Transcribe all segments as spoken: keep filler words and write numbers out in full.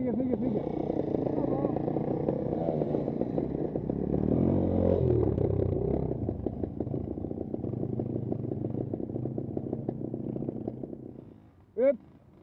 φύγε, φύγε, φύγε. Επ.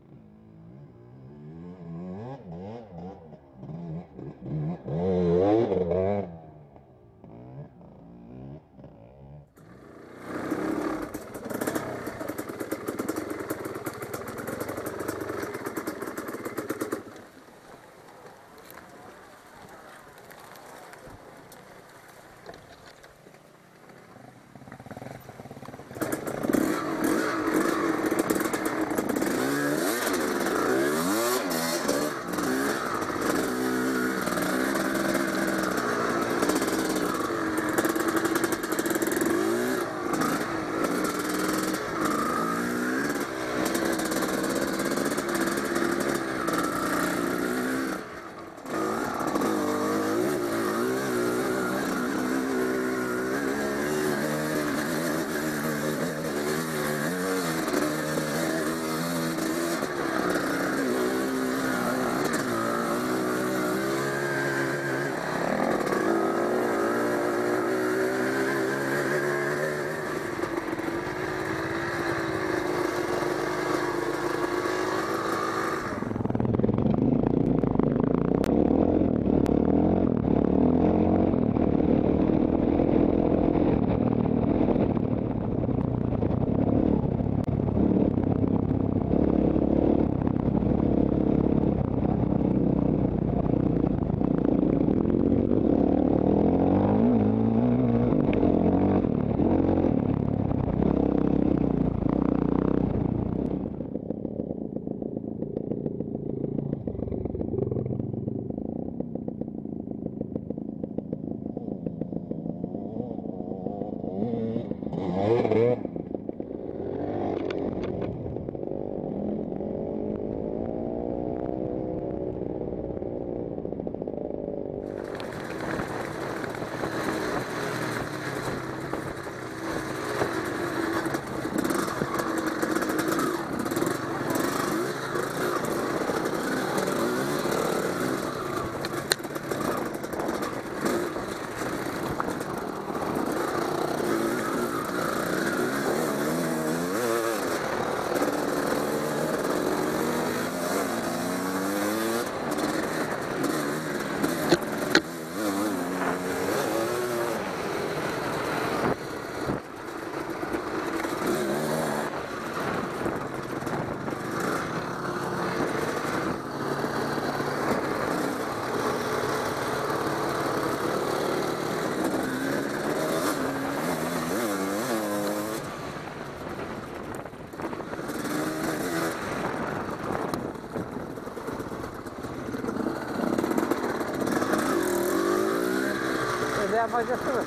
Já vai já saber.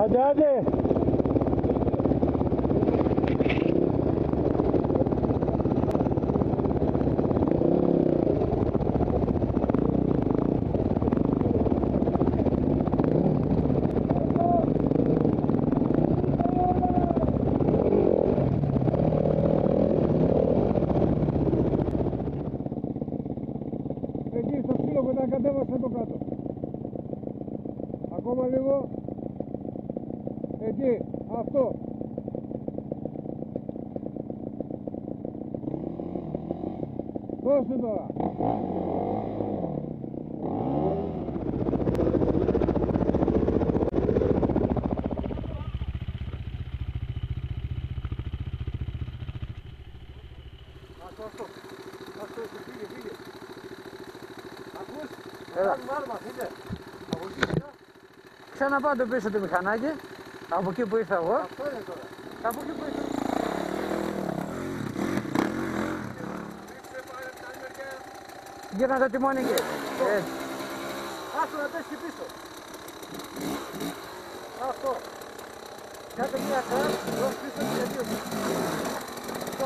Άντε, άντε! Εκεί στο ξύλο που τα κατέβασε το κάτω. Ακόμα λίγο. Εκεί, αυτό. Δώσε τώρα. Αυτό, αυτό. Αυτό, φύγε, φύγε. Ακούς, κάνουμε άρμα, φίλε. Από εκεί πέρα. Ξαναπάτε πίσω το μηχανάκι. Από εκεί που ήρθα εγώ. Αυτό είναι τώρα. Από εκεί που ήρθα. Γύρνα το τιμόνι εκεί. Έτσι. Άσου να πέσει πίσω. Αυτό. Κάτω μια χαρά. Δώσ' πίσω και δύο. Αυτό.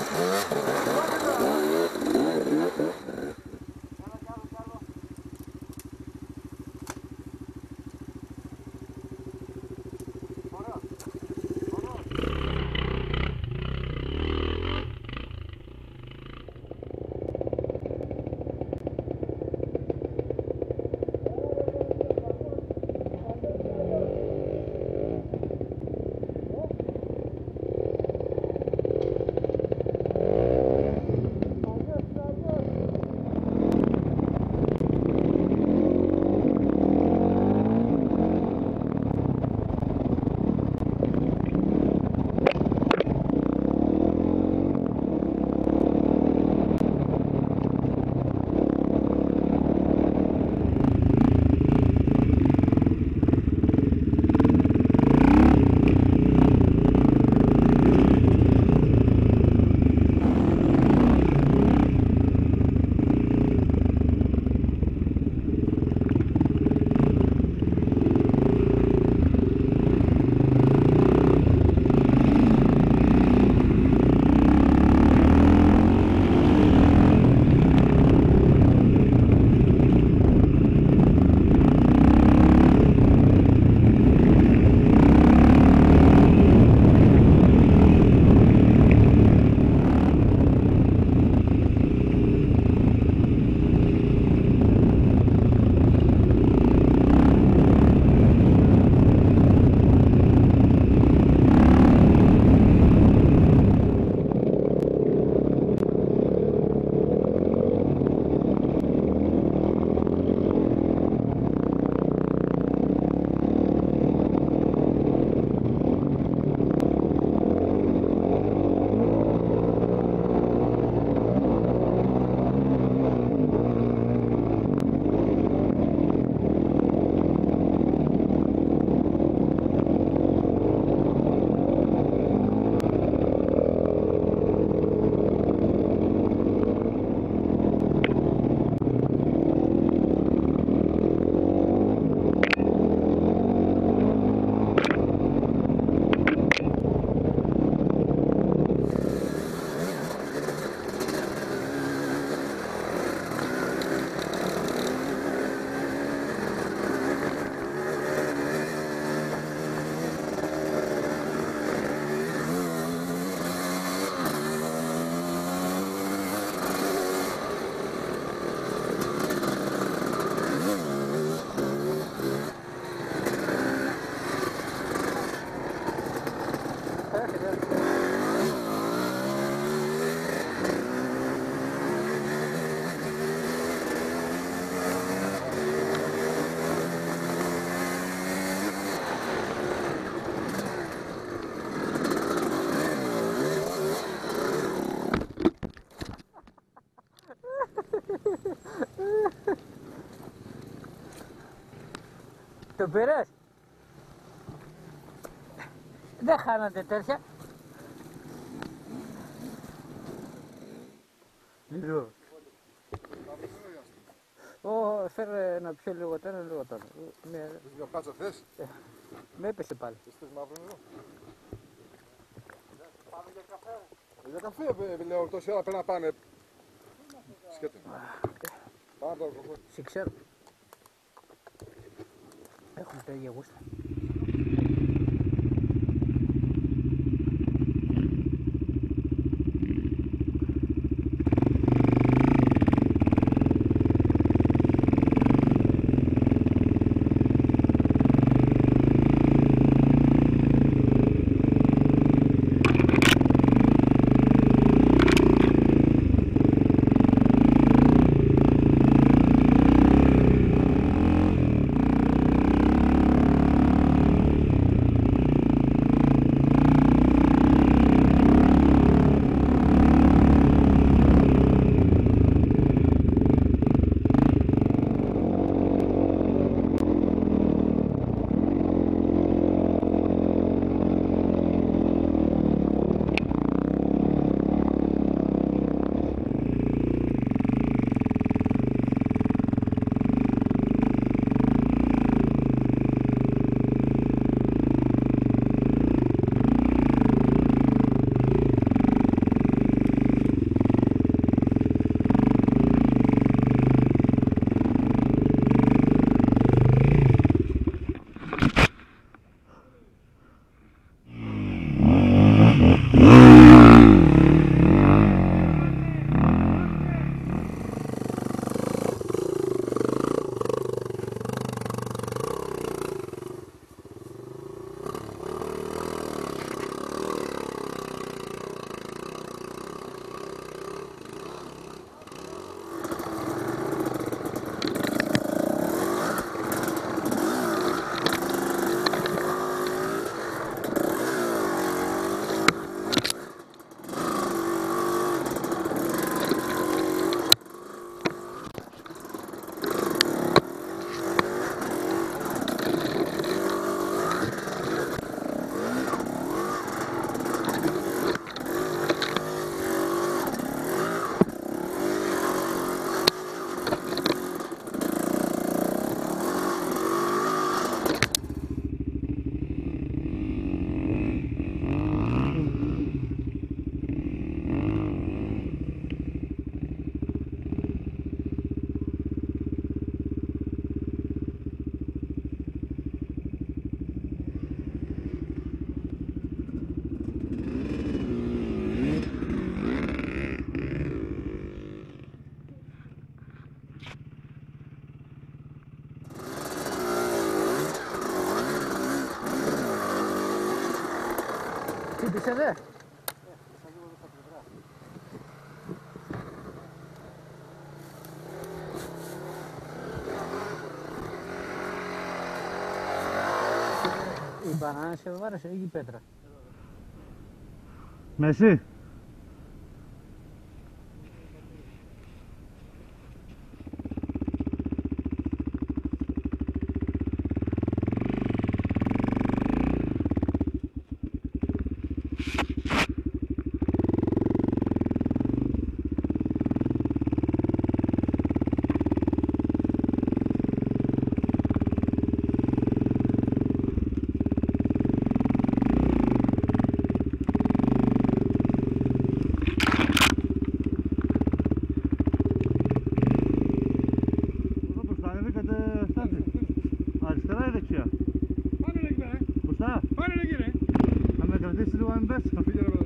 Το πήρες? Δεν χάνατε τέτοια. Λίγο. Ω, φέρε να πιω λίγο τώρα, λίγο τώρα. Για πάτσα θες? Με έπεσε πάλι. Είστε μαύρο νερό. Πάμε για καφέ. Για καφέ ε, λέω τόση ώρα πρέπει να πάνε. Σκέτο. Πάμε από το καφέ. Σε ξέρω. Έχουμε τα ίδια γούστα. Χτύπησε δε. Η μπανάνα σε βάρεσε ή η πέτρα. Μέση. Αριστερά ή δεξιά? Πάνε εκεί πέρα. Μπροστά. Πάνε εκεί ρε. Θα με κρατήσει λίγο να μην πέσω.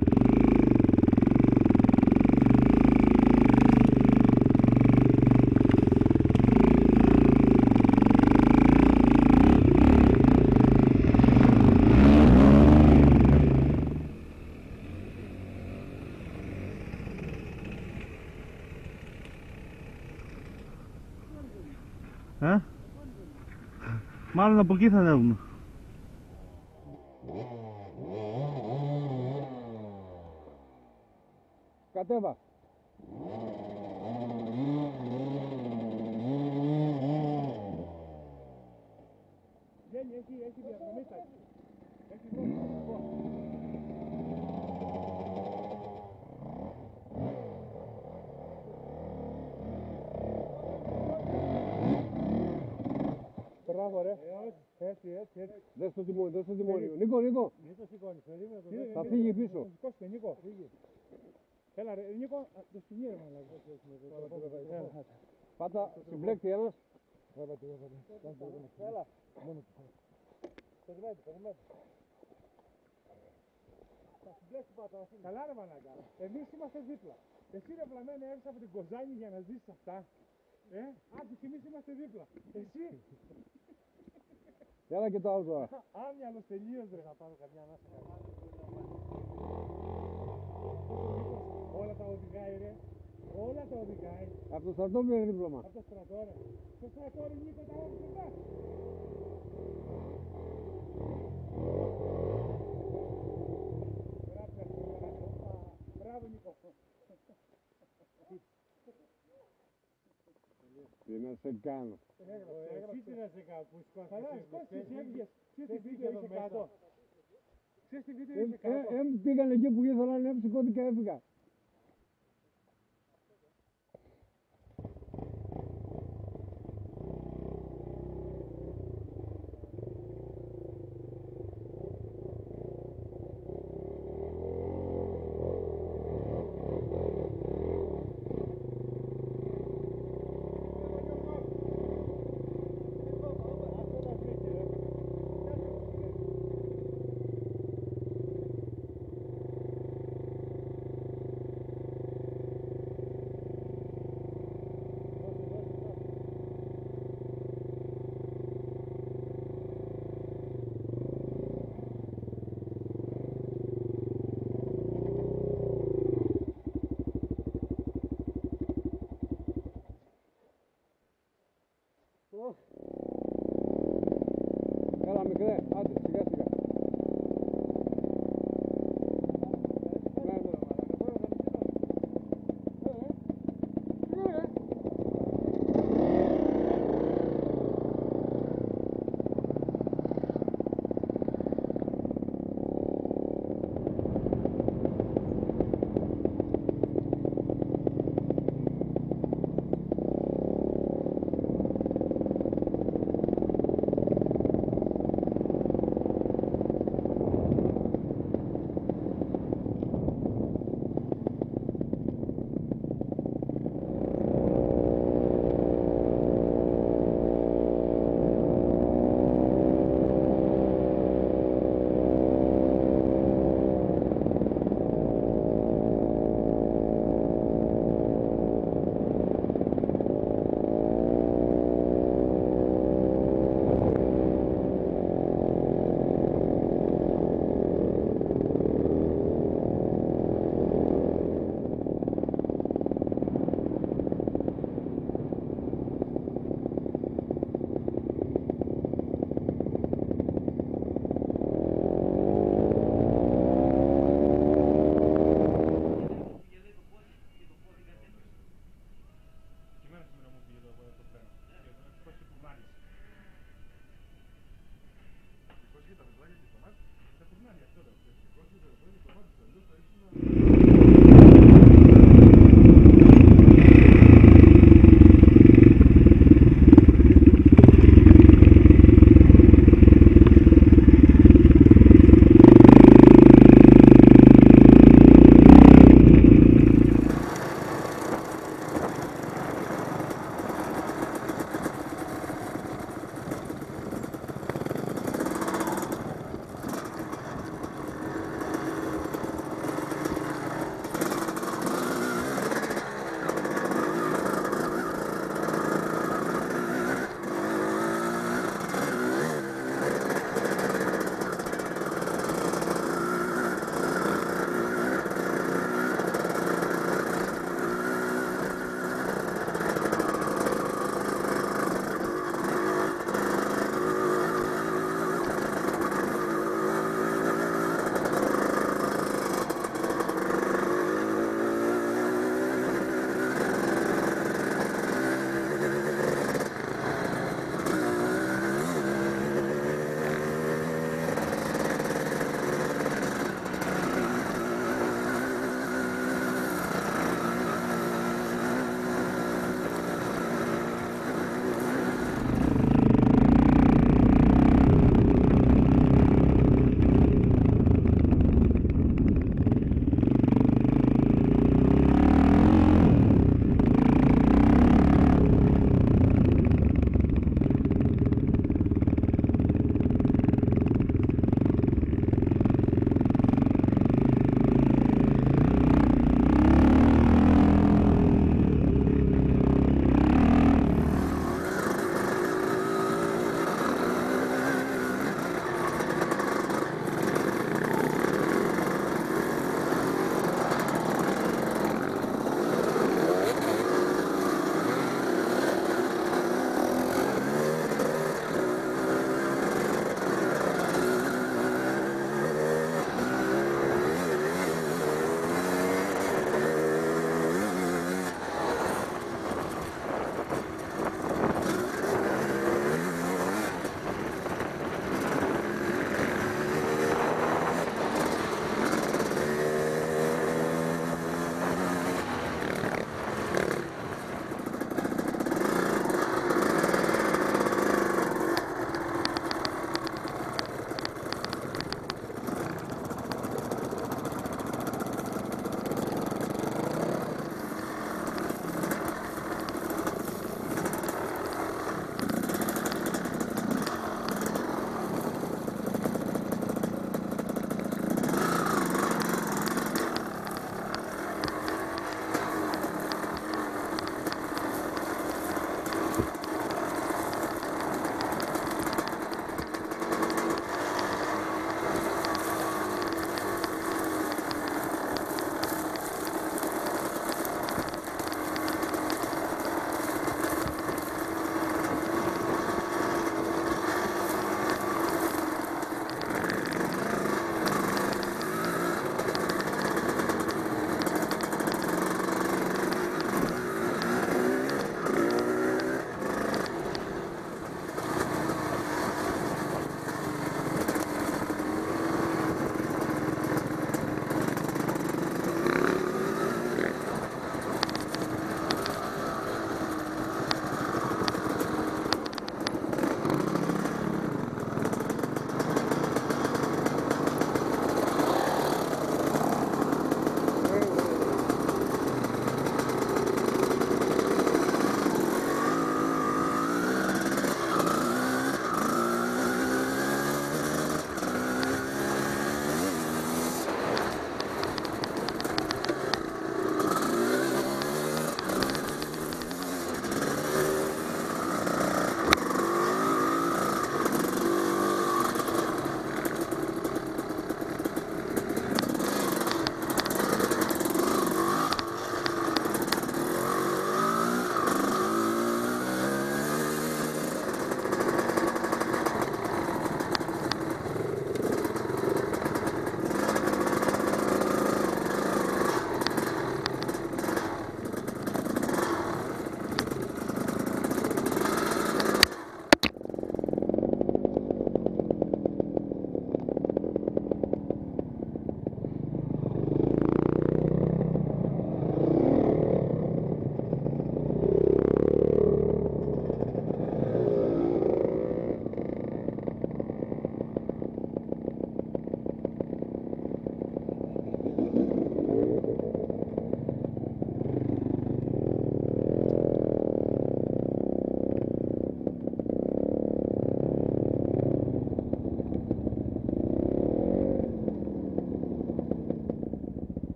Ε? Μάλλον από εκεί θα ανέβουμε. Κατέβα. Βγαίνει, έχει, έχει διαδρομή τα εκεί. Έχει δρόμο. Μπράβο ρε. Έτσι, έτσι, έτσι. Δες το τιμόνι, δες το τιμόνι. Νίκο, Νίκο. Μην το σηκώνεις, περίμενε το. Θα φύγει πίσω. Το σηκώστε, Νίκο. Φύγει. Έλα ρε, Νίκο, το σκηνή ρε μαλάκα. Πάτα, συμπλέκτη ένας. Έλα. Περιμένετε, περιμένετε. Καλά ρε μαλάκα. Εμείς είμαστε δίπλα. Εσύ ρε βλαμμένη έρθεις από την Κοζάνη για να ζήσεις αυτά. Ε, άντε και εμείς είμαστε δίπλα. Εσύ. Έλα και το άλλο τώρα. Άμυαλος τελείως ρε. Θα πάρω καμιά ανάσα. Όλα τα οδηγάει ρε. Όλα τα οδηγάει. Από το στρατό πήρε δίπλωμα. Από το στρατό ρε. Στο στρατό ρε Νίκο τα όδηγε αυτά. Μπράβο Νίκο. Τι να σε κάνω. Εσύ τι να σε κάνω που σκόθηκες. Καλά, σκόθηκες, έβγες. Ξέρεις τι βίντεο είσαι κάτω. Ξέρεις τι βίντεο είσαι κάτω. Ε, πήγαν εκεί που ήθελαν, ε, σηκώθηκα, έφυγα. Έλα μικρέ, άντε, σιγά σιγά.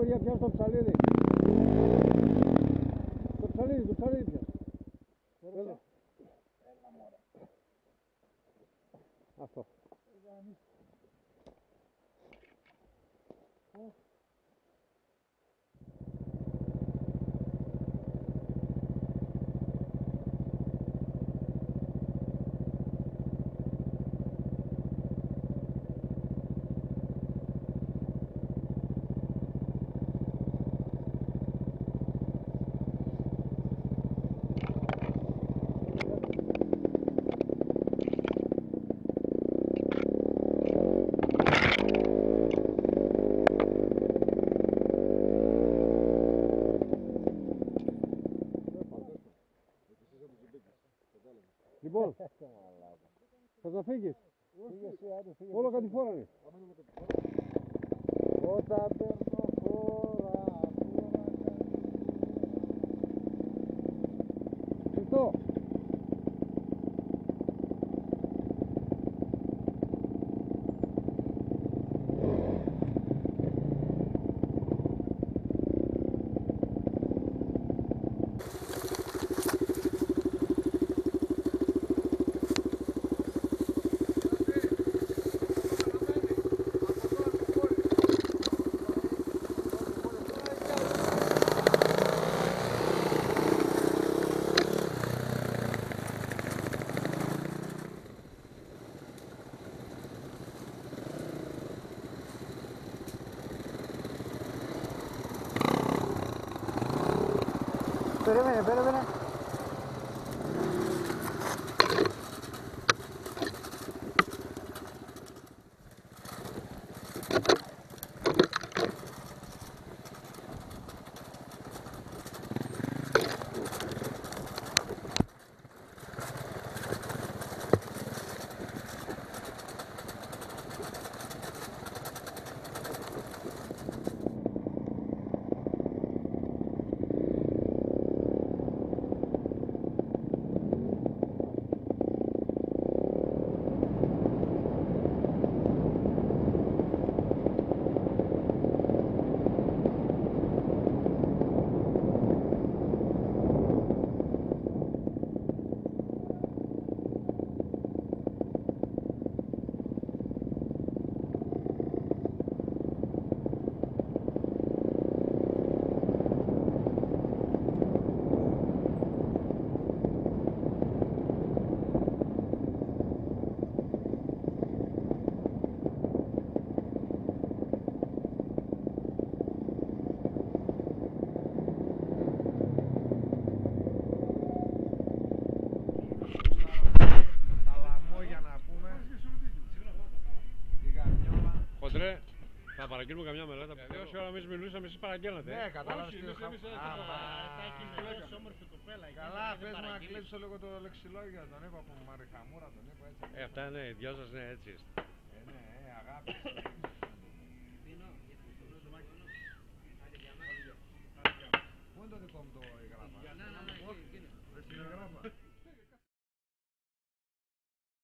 παιδιά, πιάσ' το ψαλίδι. Το ψαλίδι, το ψαλίδι πιάσ'. Έλα. Αυτό. Λοιπόν, θες να φύγεις? Όλο κάτι φόρανε. Όταν παίρνω φόρα, Χριστό. Περίμενε, περίμενε. Χοντρέ, θα παραγγείλουμε καμιά μελέτα. Δύο ώρα εμείς μιλούσαμε, εσείς παραγγέλνατε. Ναι, κατάλαβες τι είχα. Καλά, πες μου να κλέψω λίγο το λεξιλόγιο, τον είπα που Μαρή Χαμούρα, τον είπα έτσι. Ε, αυτά είναι, οι δυο σας ναι, έτσι είστε. Ε, ναι, ε, αγάπη. Πού είναι το δικό μου το γράφα? Ναι, ναι, ναι,